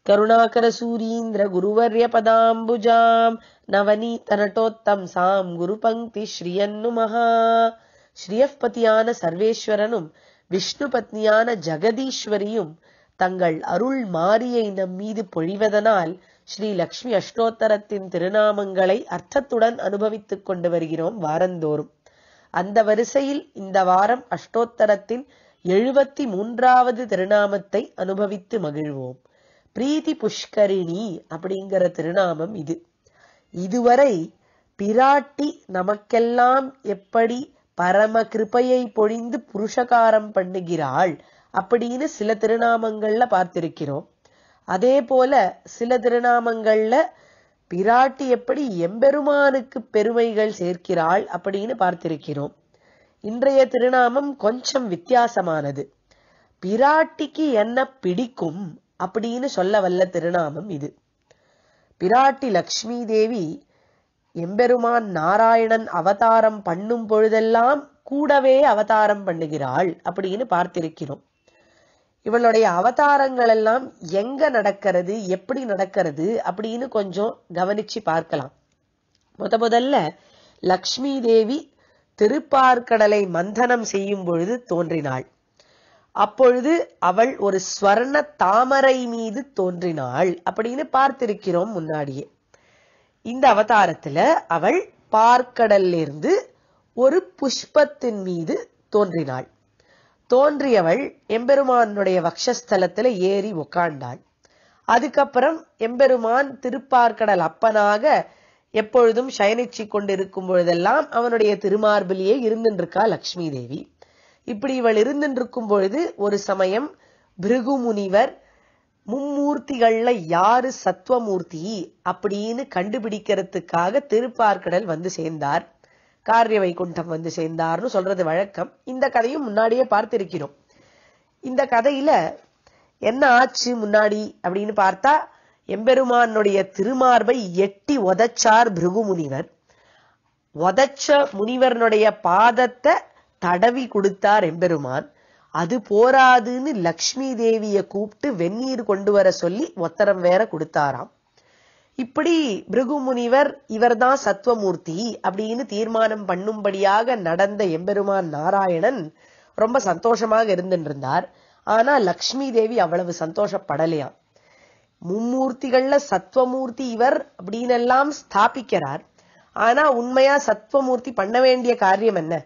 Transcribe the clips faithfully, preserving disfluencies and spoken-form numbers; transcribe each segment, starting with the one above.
கருணாகர சூரீந்திர குருவர்ய பதாம்புஜாம் நவநீத நட்டோத்தம் சாம் குரு பங்கி ஸ்ரீயன்னு மகா. ஸ்ரீயப்பதியான சர்வேஸ்வரனும் விஷ்ணு பத்னியான ஜெகதீஸ்வரியும் தங்கள் அருள் மாரியை நம்மீது பொழிவதனால் ஸ்ரீ லக்ஷ்மி அஷ்டோத்தரத்தின் திருநாமங்களை அர்த்தத்துடன் அனுபவித்துக் கொண்டு வருகிறோம் வாரந்தோறும். அந்த வரிசையில் இந்த வாரம் அஷ்டோத்தரத்தின் எழுபத்தி மூன்றாவது திருநாமத்தை அனுபவித்து மகிழ்வோம். பிரீத்தி புஷ்கரிணி அப்படிங்கிற திருநாமம் இது. இதுவரை பிராட்டி நமக்கெல்லாம் எப்படி பரம கிருபையை பொழிந்து புருஷகாரம் பண்ணுகிறாள் அப்படின்னு சில திருநாமங்கள்ல பார்த்திருக்கிறோம். அதே போல சில திருநாமங்கள்ல பிராட்டி எப்படி எம்பெருமானுக்கு பெருமைகள் சேர்க்கிறாள் அப்படின்னு பார்த்திருக்கிறோம். இன்றைய திருநாமம் கொஞ்சம் வித்தியாசமானது. பிராட்டிக்கு என்ன பிடிக்கும் அப்படின்னு சொல்ல வல்ல திருநாமம் இது. பிராட்டி லக்ஷ்மி தேவி எம்பெருமான் நாராயணன் அவதாரம் பண்ணும் பொழுதெல்லாம் கூடவே அவதாரம் பண்ணுகிறாள் அப்படின்னு பார்த்திருக்கிறோம். இவளுடைய அவதாரங்கள் எல்லாம் எங்க நடக்கிறது, எப்படி நடக்கிறது அப்படின்னு கொஞ்சம் கவனிச்சு பார்க்கலாம். முத முதல்ல லக்ஷ்மி தேவி திருப்பார்கடலை மந்தனம் செய்யும் பொழுது தோன்றினாள். அப்பொழுது அவள் ஒரு ஸ்வர்ண தாமரை மீது தோன்றினாள் அப்படின்னு பார்த்திருக்கிறோம் முன்னாடியே. இந்த அவதாரத்துல அவள் பார்க்கடல்ல இருந்து ஒரு புஷ்பத்தின் மீது தோன்றினாள். தோன்றியவள் எம்பெருமானுடைய வக்ஷஸ்தலத்துல ஏறி உட்கார்ந்தாள். அதுக்கப்புறம் எம்பெருமான் திருப்பார்கடல் அப்பனாக எப்பொழுதும் சயனிச்சு கொண்டிருக்கும் பொழுதெல்லாம் அவனுடைய திருமார்பிலேயே இருந்துருக்கா லக்ஷ்மி தேவி. இப்படி இவள் இருந்துருக்கும் பொழுது ஒரு சமயம் பிருகு முனிவர் மும்மூர்த்திகள்ல யாரு சத்வமூர்த்தி அப்படின்னு கண்டுபிடிக்கிறதுக்காக திருப்பார்கடல் வந்து சேர்ந்தார். காரிய வைகுண்டம் வந்து சேர்ந்தார்னு சொல்றது வழக்கம். இந்த கதையும் முன்னாடியே பார்த்திருக்கிறோம். இந்த கதையில என்ன ஆச்சு முன்னாடி அப்படின்னு பார்த்தா, எம்பெருமானுடைய திருமார்பை எட்டி உதச்சார் பிருகு முனிவர். உதச்ச முனிவனுடைய பாதத்தை தடவி கொடுத்தார் எம்பெருமான். அது போராதுன்னு லக்ஷ்மி தேவிய கூப்பிட்டு வெந்நீர் கொண்டு வர சொல்லி ஒத்தரம் வேற கொடுத்தாராம். இப்படி பிருகு முனிவர் இவர்தான் சத்வமூர்த்தி அப்படின்னு தீர்மானம் பண்ணும்படியாக நடந்த எம்பெருமான் நாராயணன் ரொம்ப சந்தோஷமாக இருந்துருந்தார். ஆனா லக்ஷ்மி தேவி அவ்வளவு சந்தோஷப்படலையாம். மும்மூர்த்திகள்ல சத்வமூர்த்தி இவர் அப்படின்னு எல்லாம் ஸ்தாபிக்கிறார். ஆனா உண்மையா சத்வமூர்த்தி பண்ண வேண்டிய காரியம் என்ன?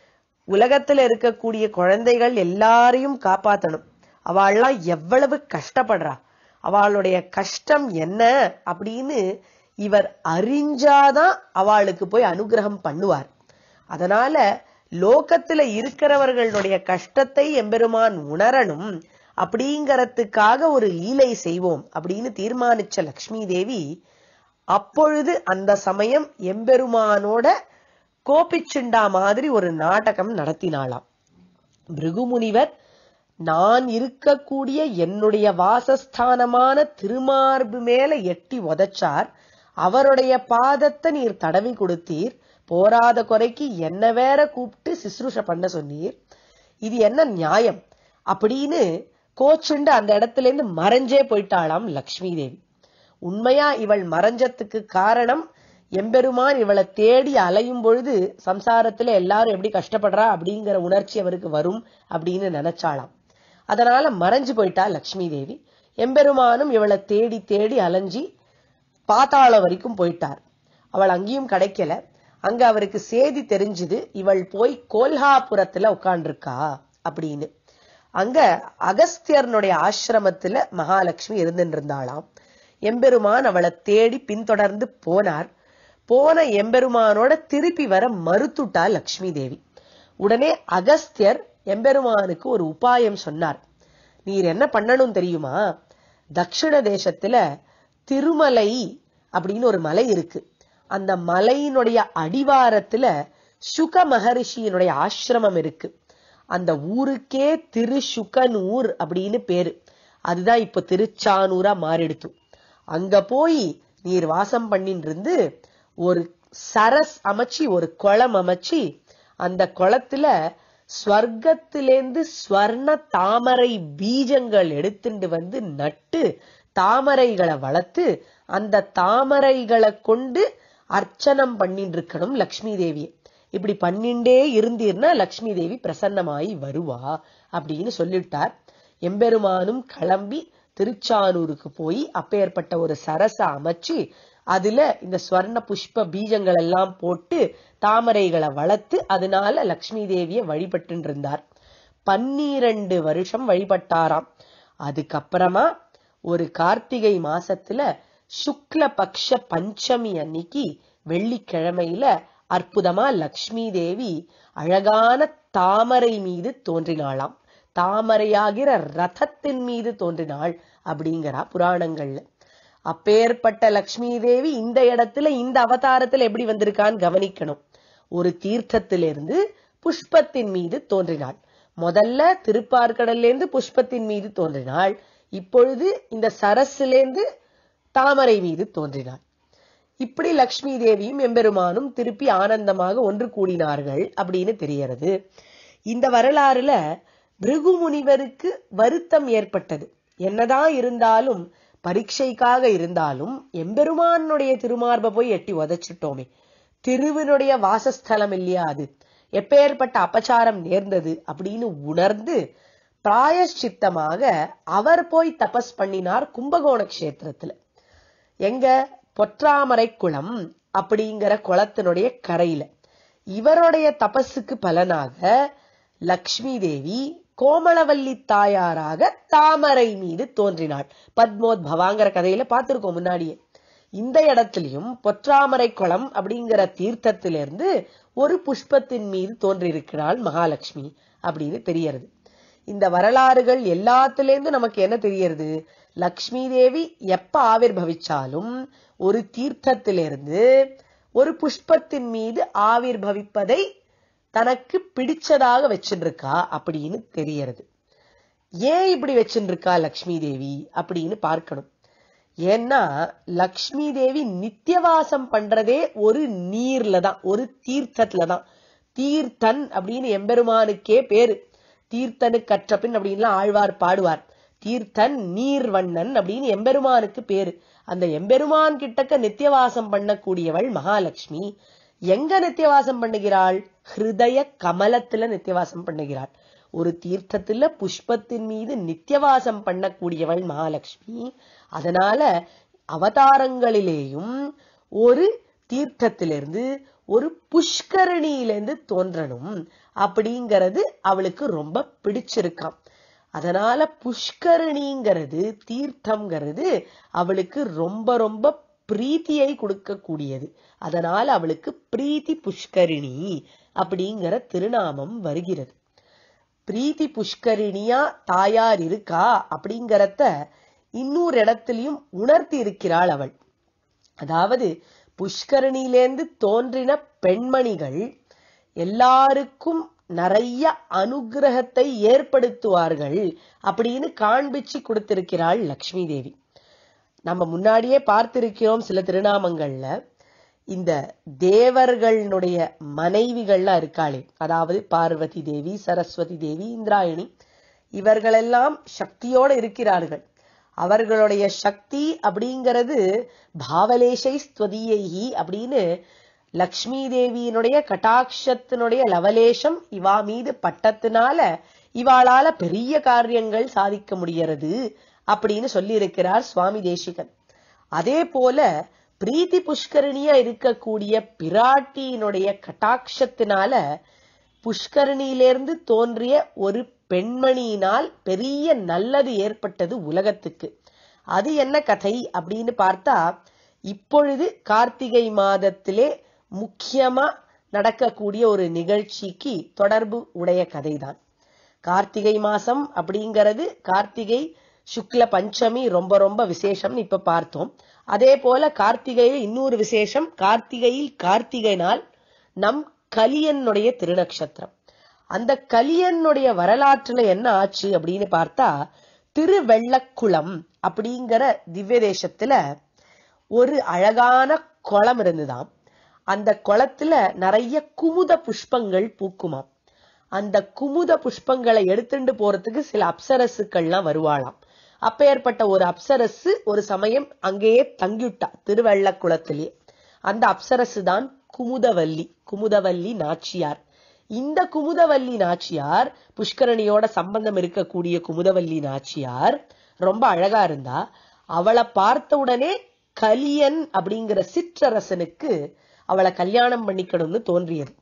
உலகத்துல இருக்கக்கூடிய குழந்தைகள் எல்லாரையும் காப்பாத்தணும். அவள்லாம் எவ்வளவு கஷ்டப்படுறா, அவளுடைய கஷ்டம் என்ன அப்படின்னு இவர் அறிஞ்சாதான் அவளுக்கு போய் அனுகிரகம் பண்ணுவார். அதனால லோகத்துல இருக்கிறவர்களுடைய கஷ்டத்தை எம்பெருமான் உணரணும் அப்படிங்கறதுக்காக ஒரு லீலை செய்வோம் அப்படின்னு தீர்மானிச்ச லக்ஷ்மி தேவி அப்பொழுது அந்த சமயம் எம்பெருமானோட கோபிச்சுண்டா மாதிரி ஒரு நாடகம் நடத்தினாளாம். பிருகு முனிவர் நான் இருக்கக்கூடிய என்னுடைய வாசஸ்தானமான திருமார்பு மேல எட்டி உதச்சார். அவருடைய பாதத்தை நீர் தடவி கொடுத்தீர். போராத குறைக்கு என்ன வேற கூப்பிட்டு சிசுருஷ பண்ண சொன்னீர். இது என்ன நியாயம் அப்படின்னு கோச்சுண்டு அந்த இடத்துல இருந்து மறைஞ்சே போயிட்டாளாம் லக்ஷ்மி தேவி. உண்மையா இவள் மறைஞ்சத்துக்கு காரணம் எம்பெருமான் இவளை தேடி அலையும் பொழுது சம்சாரத்துல எல்லாரும் எப்படி கஷ்டப்படுறா அப்படிங்கிற உணர்ச்சி அவருக்கு வரும் அப்படின்னு நினைச்சாளாம். அதனால மறைஞ்சு போயிட்டா லக்ஷ்மி தேவி. எம்பெருமானும் இவளை தேடி தேடி அலைஞ்சி பாத்தாள வரைக்கும் போயிட்டார். அவள் அங்கேயும் கிடைக்கல. அங்க அவருக்கு சேதி தெரிஞ்சுது, இவள் போய் கோல்ஹாபுரத்துல உட்கார்ந்துருக்கா அப்படின்னு. அங்க அகஸ்தியர்னுடைய ஆசிரமத்துல மகாலட்சுமி இருந்துட்டு இருந்தாளாம். எம்பெருமான் அவளை தேடி பின்தொடர்ந்து போனார். போன எம்பெருமானோட திருப்பி வர மறுத்துட்டா லக்ஷ்மி தேவி. உடனே அகஸ்தியர் எம்பெருமானுக்கு ஒரு உபாயம் சொன்னார். நீர் என்ன பண்ணணும் தெரியுமா? தட்சிண தேசத்துல திருமலை அப்படின்னு ஒரு மலை இருக்கு. அந்த மலையினுடைய அடிவாரத்துல சுக மகரிஷியினுடைய ஆசிரமம் இருக்கு. அந்த ஊருக்கே திருசுகனூர் அப்படின்னு பேரு. அதுதான் இப்ப திருச்சானூரா மாறிடுத்து. அங்க போய் நீர் வாசம் பண்ணிட்டு இருந்து ஒரு சரஸ் அமைச்சு ஒரு குளம் அமைச்சு அந்த குளத்துல ஸ்வர்க்கத்திலேந்து ஸ்வர்ண தாமரை பீஜங்கள் எடுத்துட்டு வந்து நட்டு தாமரைகளை வளர்த்து அந்த தாமரைகளை கொண்டு அர்ச்சனம் பண்ணிட்டு இருக்கணும் லக்ஷ்மி தேவியை. இப்படி பண்ணிண்டே இருந்தீர்னா லக்ஷ்மி தேவி பிரசன்னமாயி வருவா அப்படின்னு சொல்லிட்டார். எம்பெருமானும் கிளம்பி திருச்சானூருக்கு போய் அப்பேற்பட்ட ஒரு சரச அமைச்சு அதுல இந்த ஸ்வர்ண புஷ்ப பீஜங்கள் எல்லாம் போட்டு தாமரைகளை வளர்த்து அதனால லக்ஷ்மி தேவியை வழிபட்டு இருந்தார். பன்னிரண்டு வருஷம் வழிபட்டாராம். அதுக்கப்புறமா ஒரு கார்த்திகை மாசத்துல சுக்ல பக்ஷ பஞ்சமி அன்னைக்கு வெள்ளிக்கிழமையில அற்புதமா லக்ஷ்மி தேவி அழகான தாமரை மீது தோன்றினாளாம். தாமரையாகிற ரதத்தின் மீது தோன்றினாள் அப்படிங்கிறா புராணங்கள்ல. அப்பேற்பட்ட லக்ஷ்மி தேவி இந்த இடத்துல இந்த அவதாரத்துல எப்படி வந்திருக்கான்னு கவனிக்கணும். ஒரு தீர்த்தத்திலிருந்து புஷ்பத்தின் மீது தோன்றினாள். முதல்ல திருப்பார்கடல்ல இருந்து புஷ்பத்தின் மீது தோன்றினாள். இப்பொழுது இந்த சரசிலேந்து தாமரை மீது தோன்றினாள். இப்படி லக்ஷ்மி தேவியும் எம்பெருமானும் திருப்பி ஆனந்தமாக ஒன்று கூடினார்கள் அப்படின்னு தெரியறது. இந்த வரலாறுல பிருகு முனிவருக்கு வருத்தம் ஏற்பட்டது. என்னதான் இருந்தாலும் பரீட்சைக்காக இருந்தாலும் எம்பெருமானுடைய திருமார்பை போய் எட்டி உதைச்சிட்டோமே, திருவினுடைய வாசஸ்தலம் இல்லையா அது, எப்பேற்பட்ட அபச்சாரம் நேர்ந்தது அப்படின்னு உணர்ந்து பிராயஷ்சித்தமாக அவர் போய் தபஸ் பண்ணினார் கும்பகோண கஷேத்திரத்துல. எங்க பொற்றாமரை குளம் அப்படிங்கிற குளத்தினுடைய கரையில. இவருடைய தபஸுக்கு பலனாக லக்ஷ்மி தேவி கோமளவல்லி தாயாராக தாமரை மீது தோன்றினாள். பத்மோத்பவாங்கிற கதையில பார்த்திருக்கோம் முன்னாடியே. இந்த இடத்திலையும் பொற்றாமரை குளம் அப்படிங்கிற தீர்த்தத்திலிருந்து ஒரு புஷ்பத்தின் மீது தோன்றியிருக்கிறாள் மகாலட்சுமி அப்படின்னு தெரியறது. இந்த வரலாறுகள் எல்லாத்திலேருந்து நமக்கு என்ன தெரியறது, லக்ஷ்மி தேவி எப்ப ஆவிர்பவிச்சாலும் ஒரு தீர்த்தத்திலிருந்து ஒரு புஷ்பத்தின் மீது ஆவிர்பவிப்பதை தனக்கு பிடிச்சதாக வச்சுருக்கா அப்படின்னு தெரியறது. ஏன் இப்படி வச்சுருக்கா லக்ஷ்மி தேவி அப்படின்னு பார்க்கணும். ஏன்னா லக்ஷ்மி தேவி நித்தியவாசம் பண்றதே ஒரு நீர்ல தான், ஒரு தீர்த்தத்துல தான். தீர்த்தன் அப்படின்னு எம்பெருமானுக்கே பேரு. தீர்த்தனு கற்றபின் அப்படின்லாம் ஆழ்வார் பாடுவார். தீர்த்தன் நீர்வண்ணன் அப்படின்னு எம்பெருமானுக்கு பேரு. அந்த எம்பெருமான் கிட்டக்க நித்தியவாசம் பண்ணக்கூடியவள் மகாலட்சுமி. எங்க நித்தியவாசம் பண்ணுகிறாள்? ஹிருதய கமலத்துல நித்தியவாசம் பண்ணுகிறாள். ஒரு தீர்த்தத்துல புஷ்பத்தின் மீது நித்தியவாசம் பண்ணக்கூடியவள் மகாலட்சுமி. அதனால அவதாரங்களிலேயும் ஒரு தீர்த்தத்திலிருந்து ஒரு புஷ்கரணியிலிருந்து தோன்றணும் அப்படிங்கிறது அவளுக்கு ரொம்ப பிடிச்சிருக்காம். அதனால புஷ்கரணிங்கிறது தீர்த்தம்ங்கிறது அவளுக்கு ரொம்ப ரொம்ப பிரீத்தியை கொடுக்கக்கூடியது. அதனால அவளுக்கு பிரீத்தி புஷ்கரிணி அப்படிங்கிற திருநாமம் வருகிறது. பிரீத்தி புஷ்கரிணியா தாயார் இருக்கா அப்படிங்கறத இன்னொரு இடத்திலையும் உணர்த்தி இருக்கிறாள் அவள். அதாவது புஷ்கரணியிலேந்து தோன்றின பெண்மணிகள் எல்லாருக்கும் நிறைய அனுகிரகத்தை ஏற்படுத்துவார்கள் அப்படின்னு காண்பிச்சு கொடுத்திருக்கிறாள் லக்ஷ்மி தேவி. நம்ம முன்னாடியே பார்த்திருக்கிறோம் சில திருநாமங்கள்ல. இந்த தேவர்களுடைய மனைவிகள்லாம் இருக்காளே, அதாவது பார்வதி தேவி, சரஸ்வதி தேவி, இந்திராயணி, இவர்களெல்லாம் சக்தியோட இருக்கிறார்கள். அவர்களுடைய சக்தி அப்படிங்கிறது பாவலேஷை ஸ்துவதியைஹி அப்படின்னு லக்ஷ்மி தேவியினுடைய கட்டாட்சத்தினுடைய லவலேஷம் இவா மீது பட்டத்தினால இவாளால பெரிய காரியங்கள் சாதிக்க முடிகிறது அப்படின்னு சொல்லி இருக்கிறார் சுவாமி தேசிகன். அதே போல பிரீத்தி புஷ்கரணியா இருக்கக்கூடிய பிராட்டியினுடைய கட்டாட்சத்தினால புஷ்கரணியிலிருந்து தோன்றிய ஒரு பெண்மணியினால் பெரிய நல்லது ஏற்பட்டது உலகத்துக்கு. அது என்ன கதை அப்படின்னு பார்த்தா, இப்பொழுது கார்த்திகை மாதத்திலே முக்கியமா நடக்கக்கூடிய ஒரு நிகழ்ச்சிக்கு தொடர்பு உடைய கதைதான். கார்த்திகை மாசம் அப்படிங்கிறது கார்த்திகை சுக்ல பஞ்சமி ரொம்ப ரொம்ப விசேஷம்னு இப்ப பார்த்தோம். அதே போல கார்த்திகையில் இன்னொரு விசேஷம், கார்த்திகையில் கார்த்திகை நாள் நம் கலியனுடைய திருநக்ஷத்திரம். அந்த கலியனுடைய வரலாற்றுல என்ன ஆச்சு அப்படின்னு பார்த்தா, திருவெள்ளக்குளம் அப்படிங்கிற திவ்ய தேசத்துல ஒரு அழகான குளம் இருந்துதாம். அந்த குளத்துல நிறைய குமுத புஷ்பங்கள் பூக்குமாம். அந்த குமுத புஷ்பங்களை எடுத்துட்டு போறதுக்கு சில அப்சரசுக்கள்லாம் வருவாளாம். அப்பேற்பட்ட ஒரு அப்சரசு ஒரு சமயம் அங்கேயே தங்கிவிட்டா திருவெள்ளக்குளத்திலே. அந்த அப்சரசு தான் குமுதவல்லி, குமுதவல்லி நாச்சியார். இந்த குமுதவல்லி நாச்சியார், புஷ்கரணியோட சம்பந்தம் இருக்கக்கூடிய குமுதவல்லி நாச்சியார் ரொம்ப அழகா இருந்தா. அவளை பார்த்த உடனே கலியன் அப்படிங்கிற சிற்றரசனுக்கு அவளை கல்யாணம் பண்ணிக்கணும்னு தோன்றியது.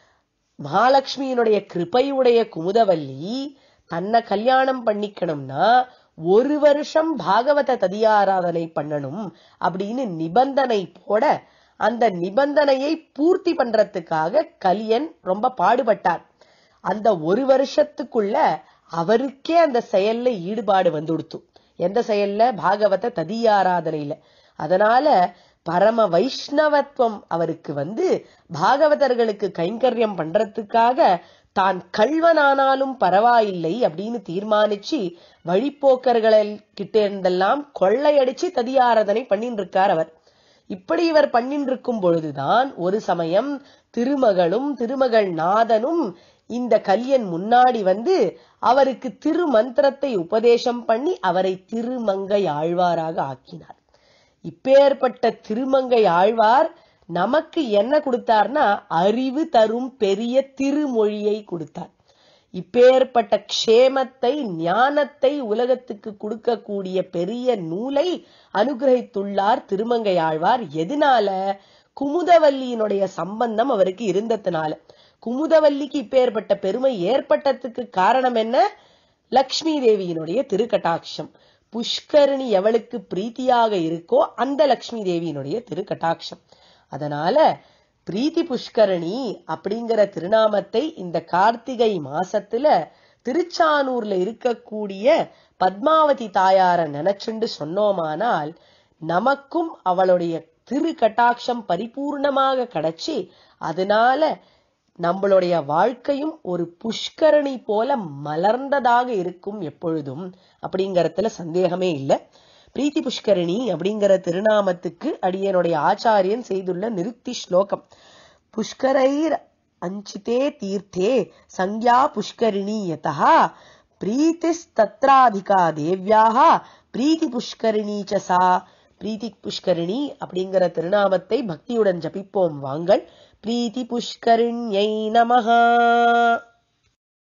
மகாலட்சுமியினுடைய கிருபையுடைய குமுதவல்லி தன்னை கல்யாணம் பண்ணிக்கணும்னா ஒரு வருஷம் பாகவத ததியாராதனை பண்ணணும் அப்படின்னு நிபந்தனை போட, அந்த நிபந்தனையை பூர்த்தி பண்றதுக்காக கலியன் ரொம்ப பாடுபட்டார். அந்த ஒரு வருஷத்துக்குள்ள அவருக்கே அந்த செயல்ல ஈடுபாடு வந்துடுத்து. எந்த செயல்ல? பாகவத ததியாராதனையில. அதனால பரம வைஷ்ணவத்துவம் அவருக்கு வந்து பாகவதர்களுக்கு கைங்கரியம் பண்றதுக்காக தான் கல்வனானாலும் பரவாயில்லை அப்படின்னு தீர்மானிச்சு வழிப்போக்கர்களை கிட்ட இருந்தெல்லாம் கொள்ளையடிச்சு ததியாராதனை பண்ணிட்டு இருக்கார் அவர். இப்படி இவர் பண்ணிட்டு இருக்கும் பொழுதுதான் ஒரு சமயம் திருமகளும் திருமகள் நாதனும் இந்த கலியன் முன்னாடி வந்து அவருக்கு திருமந்திரத்தை உபதேசம் பண்ணி அவரை திருமங்கை ஆழ்வாராக ஆக்கினார். இப்பேற்பட்ட திருமங்கை ஆழ்வார் நமக்கு என்ன கொடுத்தார்னா அறிவு தரும் பெரிய திருமொழியை கொடுத்தார். இப்பேற்பட்ட க்ஷேமத்தை ஞானத்தை உலகத்துக்கு கொடுக்கக்கூடிய பெரிய நூலை அனுகிரகித்துள்ளார் திருமங்கை ஆழ்வார். எதனால? குமுதவல்லியினுடைய சம்பந்தம் அவருக்கு இருந்ததுனால. குமுதவல்லிக்கு இப்பேற்பட்ட பெருமை ஏற்பட்டதுக்கு காரணம் என்ன? லக்ஷ்மி தேவியினுடைய திருக்கட்டாட்சம். புஷ்கரணி எவளுக்கு பிரீத்தியாக இருக்கோ அந்த லக்ஷ்மி தேவியினுடைய திருக்கட்டாட்சம். அதனால பிரீத்தி புஷ்கரணி அப்படிங்கிற திருநாமத்தை இந்த கார்த்திகை மாசத்துல திருச்சானூர்ல இருக்கக்கூடிய பத்மாவதி தாயார நினைச்சுண்டு சொன்னோமானால் நமக்கும் அவளுடைய திரு கட்டாட்சம் பரிபூர்ணமாக கிடைச்சி அதனால நம்மளுடைய வாழ்க்கையும் ஒரு புஷ்கரணி போல மலர்ந்ததாக இருக்கும் எப்பொழுதும் அப்படிங்கறதுல சந்தேகமே இல்லை. பிரீத்தி புஷ்கரணி அப்படிங்கிற திருநாமத்துக்கு அடியனுடைய ஆச்சாரியன் செய்துள்ள நிருக்தி ஸ்லோகம். புஷ்கரைர் அஞ்சிதே தீர்த்தே சங்யா புஷ்கரிணி யதா பிரீத்திஸ்தத்ராதிகா தேவ்யாக பிரீத்தி புஷ்கரிணி ச சா. பிரீத்தி புஷ்கரிணி அப்படிங்கிற திருநாமத்தை பக்தியுடன் ஜபிப்போம் வாங்கள். பிரீத்தி புஷ்கரிண்யை நமஹ.